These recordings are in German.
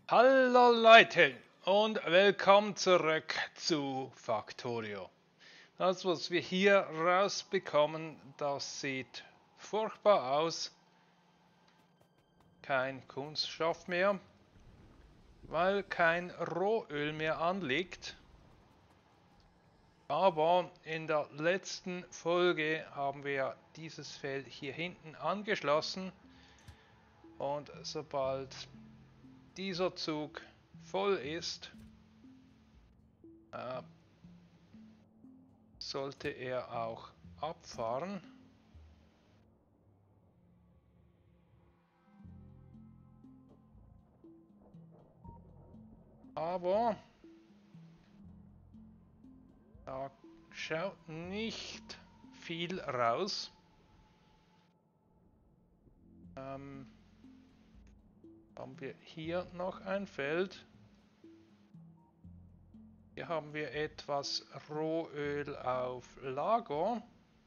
Hallo Leute und willkommen zurück zu Factorio. Das, was wir hier rausbekommen, das sieht furchtbar aus. Kein Kunststoff mehr, weil kein Rohöl mehr anliegt. Aber in der letzten Folge haben wir dieses Feld hier hinten angeschlossen. Und sobald dieser Zug voll ist, sollte er auch abfahren. Aber da schaut nicht viel raus. Haben wir hier noch ein Feld. Hier haben wir etwas Rohöl auf Lager.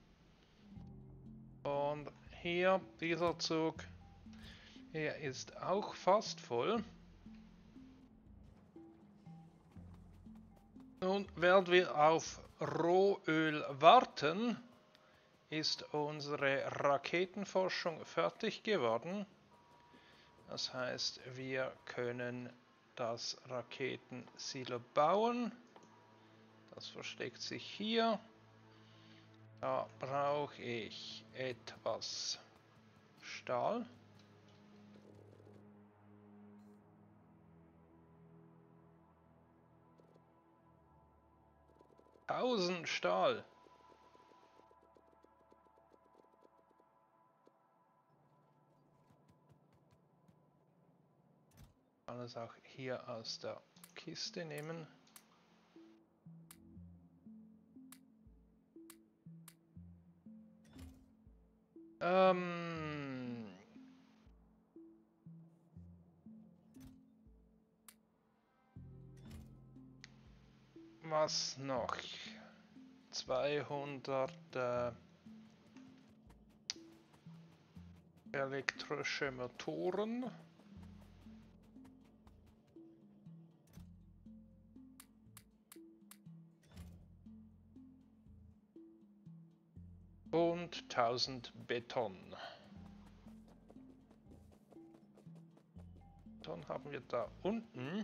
Und hier dieser Zug, hier ist auch fast voll. Nun, während wir auf Rohöl warten, ist unsere Raketenforschung fertig geworden. Das heißt, wir können das Raketensilo bauen. Das versteckt sich hier. Da brauche ich etwas Stahl. Tausend Stahl. Ich kann es auch hier aus der Kiste nehmen. Was noch? 200 elektrische Motoren. Und 1000 Beton. Dann haben wir da unten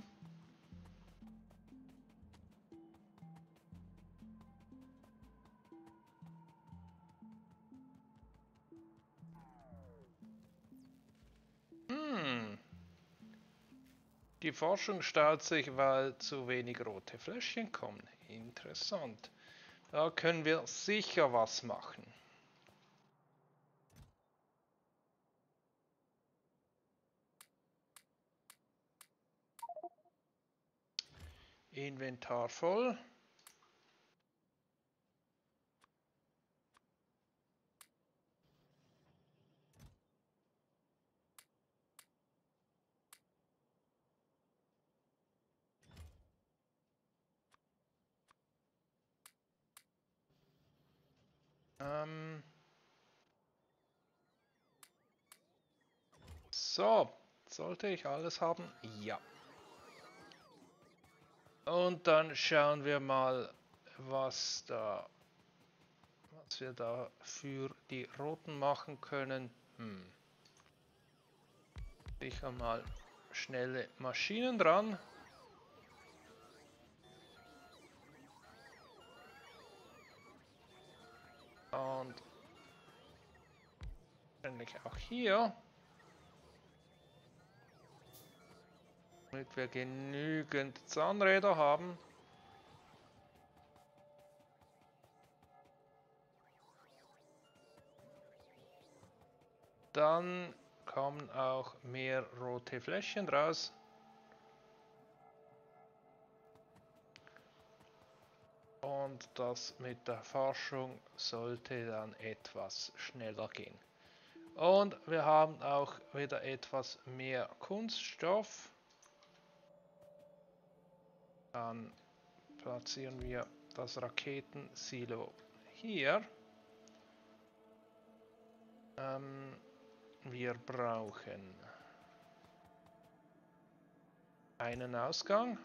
die Forschung staut sich, weil zu wenig rote Fläschchen kommen. Interessant. Da können wir sicher was machen. Inventar voll. So, sollte ich alles haben? Ja. Und dann schauen wir mal, was wir da für die roten machen können. Sicher mal schnelle Maschinen dran. Und wahrscheinlich auch hier. Damit wir genügend Zahnräder haben. Dann kommen auch mehr rote Fläschchen raus. Und das mit der Forschung sollte dann etwas schneller gehen. Und wir haben auch wieder etwas mehr Kunststoff. Dann platzieren wir das Raketensilo hier. Wir brauchen einen Ausgang.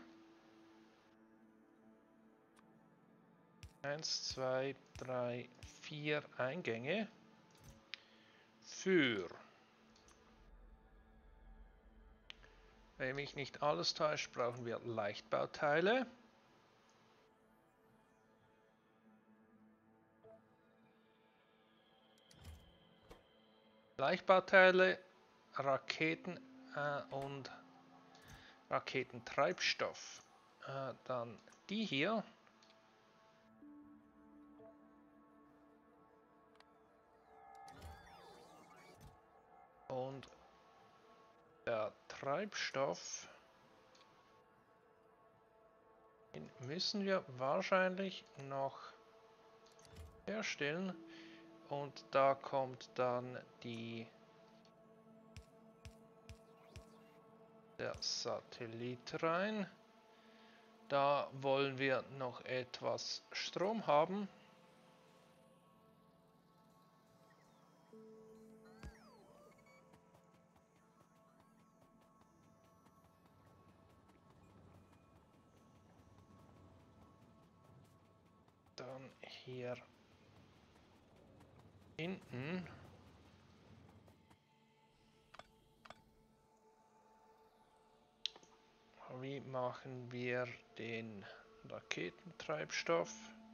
1, 2, 3, 4 Eingänge. Für, wenn mich nicht alles täuscht, brauchen wir Leichtbauteile. Leichtbauteile, Raketen und Raketentreibstoff. Dann die hier. Und der Treibstoff, den müssen wir wahrscheinlich noch herstellen. Und da kommt dann der Satellit rein. Da wollen wir noch etwas Strom haben. Dann hier hinten. Wie machen wir den Raketentreibstoff?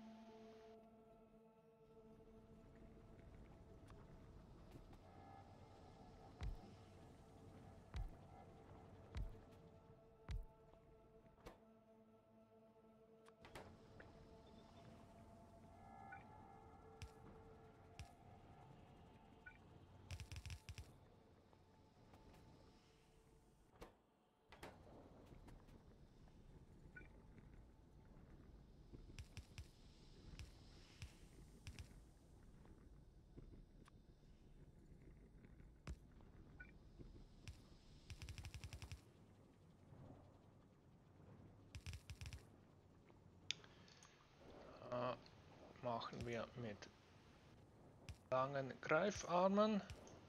Machen wir mit langen Greifarmen.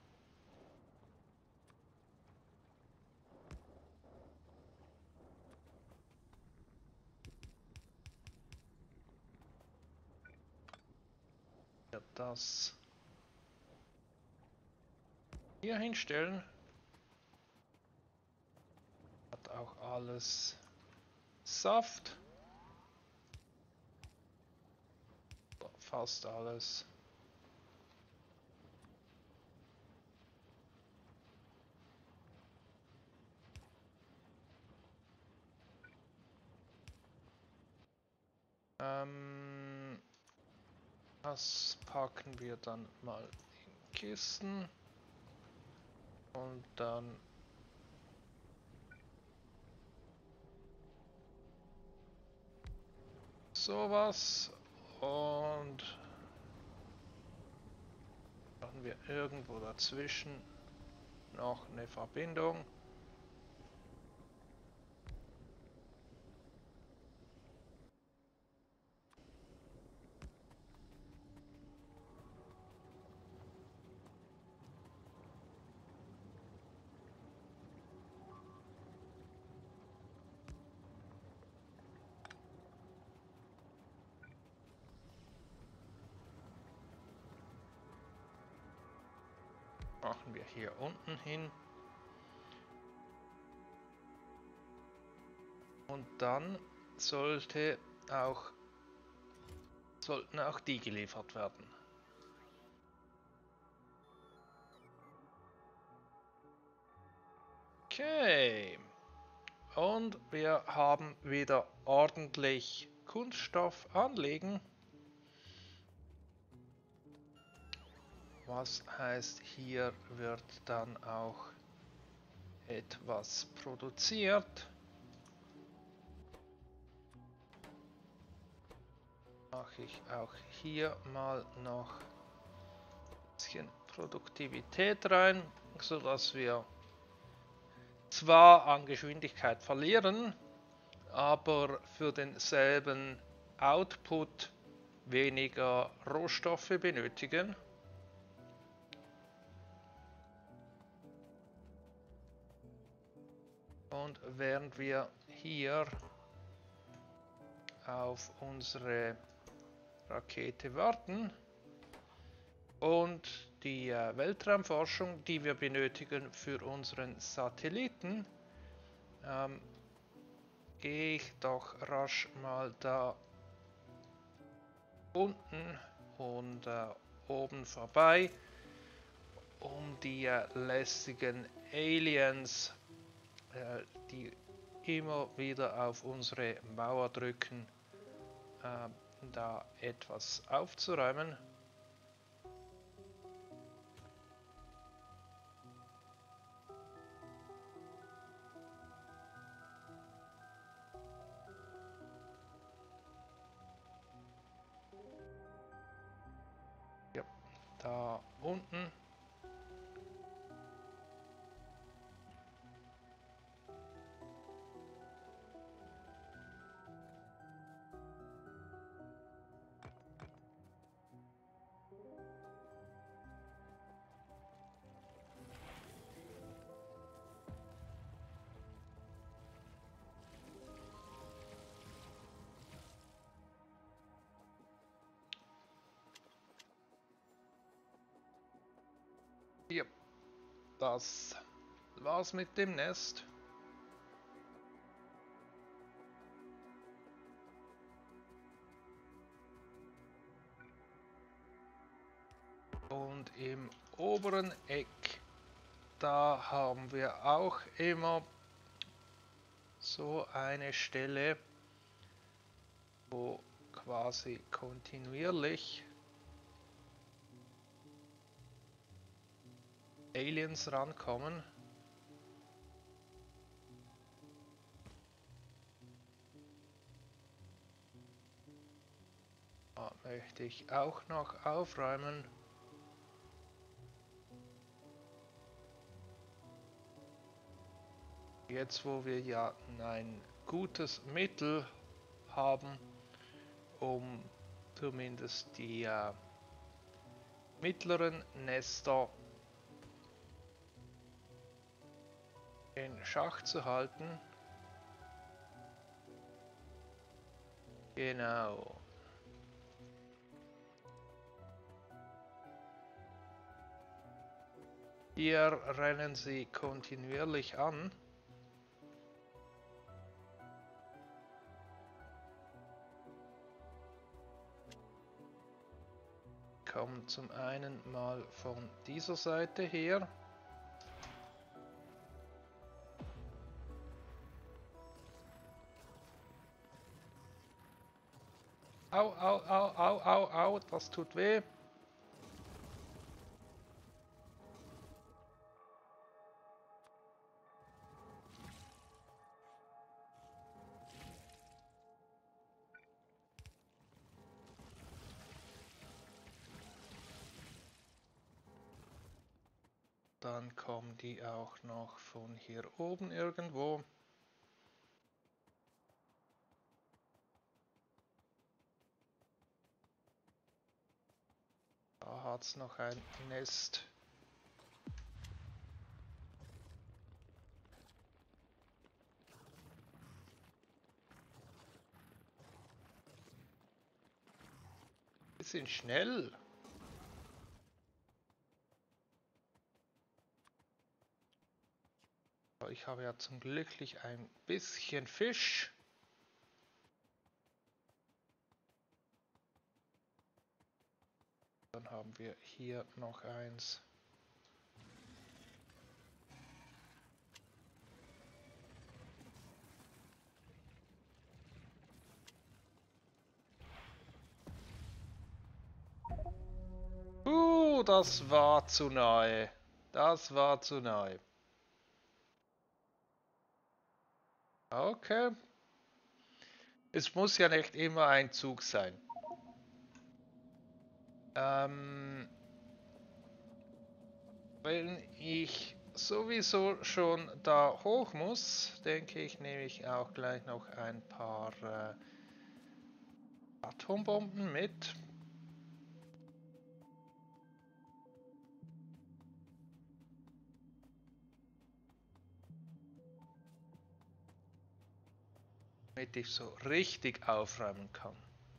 Das hier hinstellen. Hat auch alles Saft. Fast alles. Das packen wir dann mal in Kisten. Und dann sowas. Und machen wir irgendwo dazwischen noch eine Verbindung. Machen wir hier unten hin. Und dann sollten auch die geliefert werden. Okay. Und wir haben wieder ordentlich Kunststoff anlegen. Was heißt, hier wird dann auch etwas produziert. Mache ich auch hier mal noch ein bisschen Produktivität rein, sodass wir zwar an Geschwindigkeit verlieren, aber für denselben Output weniger Rohstoffe benötigen. Und während wir hier auf unsere Rakete warten und die Weltraumforschung, die wir benötigen für unseren Satelliten, gehe ich doch rasch mal da unten und oben vorbei, um die lästigen Aliens, die immer wieder auf unsere Mauer drücken, da etwas aufzuräumen. Ja, da unten. Ja, das war's mit dem Nest. Und im oberen Eck, da haben wir auch immer so eine Stelle, wo quasi kontinuierlich Aliens rankommen. Da möchte ich auch noch aufräumen. Jetzt, wo wir ja ein gutes Mittel haben, um zumindest die mittleren Nester in Schach zu halten. Genau. Hier rennen sie kontinuierlich an. Kommen zum einen mal von dieser Seite her. Au, au, au, au, au, au, das tut weh. Dann kommen die auch noch von hier oben irgendwo. Da hat es noch ein Nest. Die sind schnell. Ich habe ja zum Glück ein bisschen Fisch. Dann haben wir hier noch eins. Das war zu nahe. Das war zu nahe. Okay. Es muss ja nicht immer ein Zug sein. Wenn ich sowieso schon da hoch muss, denke ich, nehme ich auch gleich noch ein paar Atombomben mit. damit ich so richtig aufräumen kann.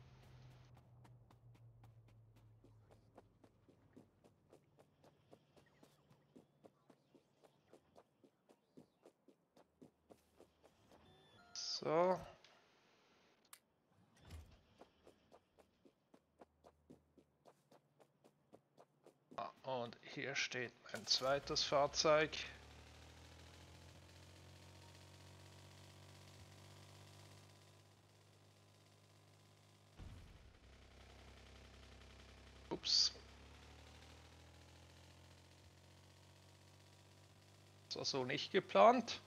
So. Und hier steht mein zweites Fahrzeug. Ups. Das war so nicht geplant.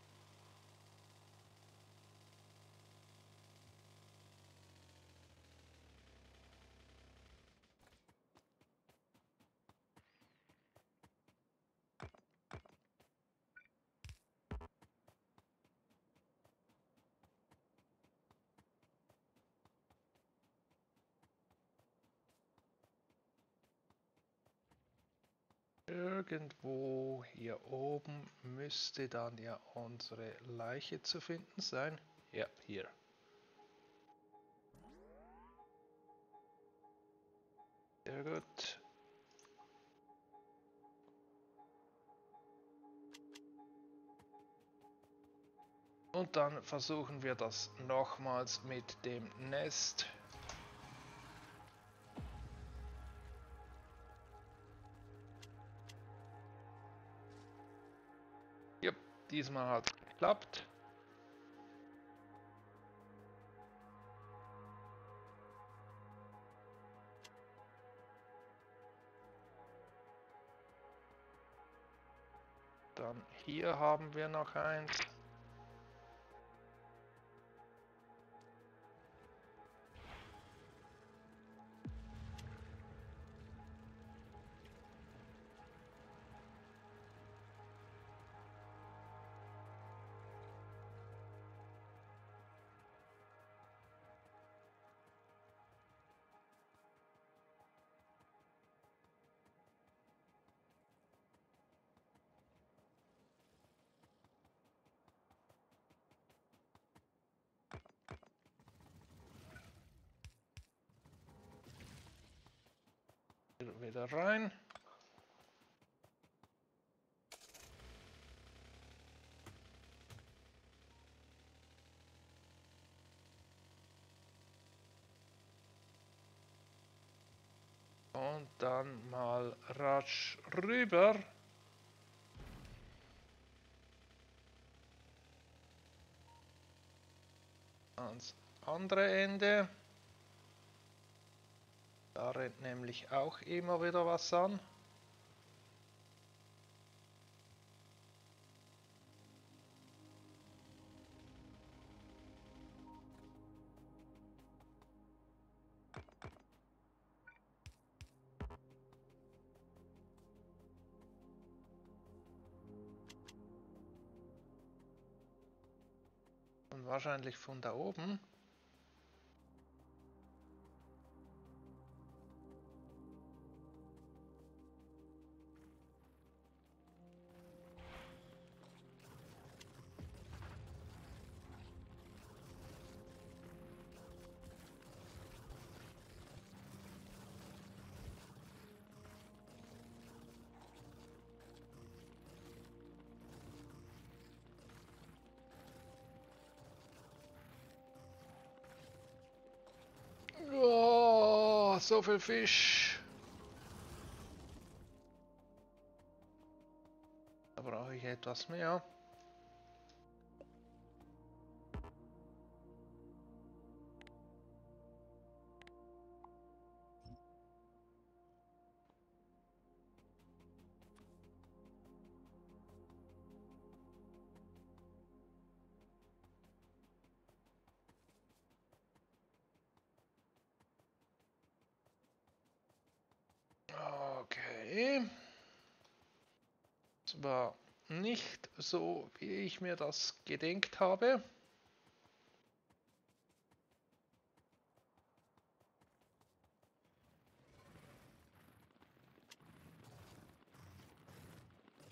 Irgendwo hier oben müsste dann ja unsere Leiche zu finden sein. Ja, hier. Sehr gut. Und dann versuchen wir das nochmals mit dem Nest. Ja, diesmal hat es geklappt. Dann hier haben wir noch eins. Wieder rein. Und dann mal rasch rüber. Ans andere Ende. Da rennt nämlich auch immer wieder was an. Und wahrscheinlich von da oben. Oh, so viel Fisch. Da brauche ich etwas mehr. Okay. Es war nicht so, wie ich mir das gedenkt habe.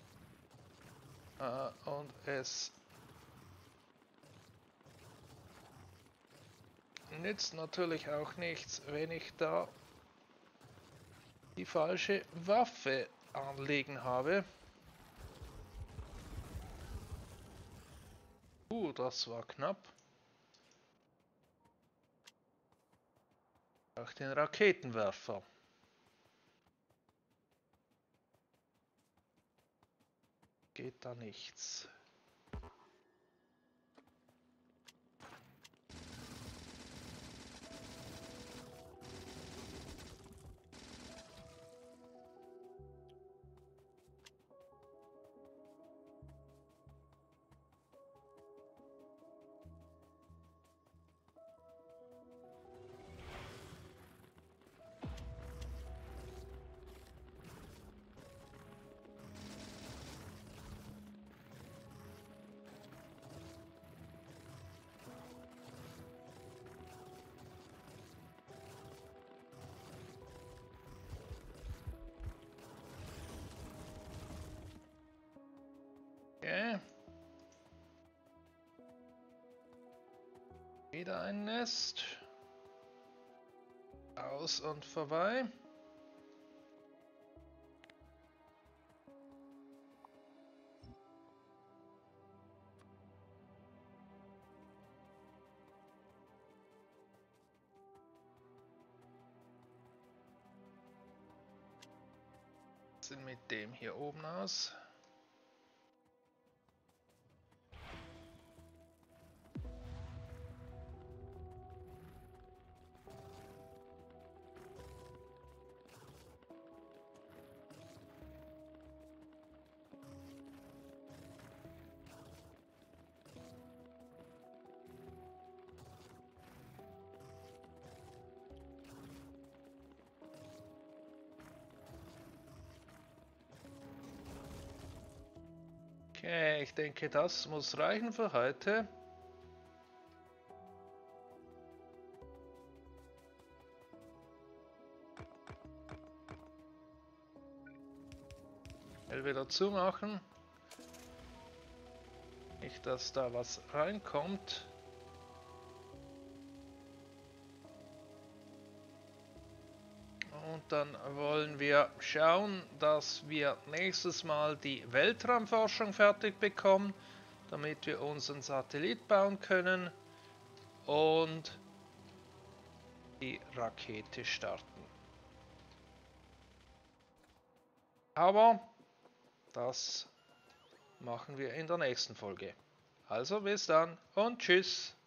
Und es nützt natürlich auch nichts, wenn ich da die falsche Waffe anlegen habe. Das war knapp. Auch den Raketenwerfer. Geht da nichts. Okay. Wieder ein Nest. Aus und vorbei. Sind mit dem hier oben aus. Okay, ich denke, das muss reichen für heute. Wieder zumachen. Nicht, dass da was reinkommt. Und dann wollen wir schauen, dass wir nächstes Mal die Weltraumforschung fertig bekommen, damit wir unseren Satellit bauen können und die Rakete starten. Aber das machen wir in der nächsten Folge. Also bis dann und tschüss.